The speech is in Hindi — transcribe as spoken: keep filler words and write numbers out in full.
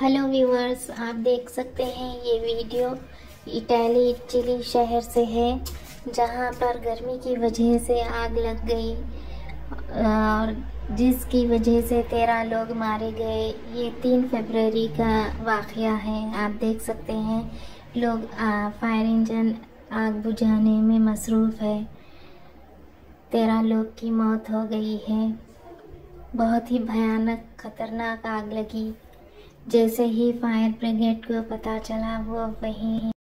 हेलो व्यूअर्स, आप देख सकते हैं ये वीडियो इटली इटली शहर से है, जहां पर गर्मी की वजह से आग लग गई और जिसकी वजह से तेरह लोग मारे गए। ये तीन फरवरी का वाक़या है। आप देख सकते हैं लोग फायर इंजन आग बुझाने में मसरूफ़ है। तेरह लोग की मौत हो गई है। बहुत ही भयानक खतरनाक आग लगी। जैसे ही फायर ब्रिगेड को पता चला वो वहीं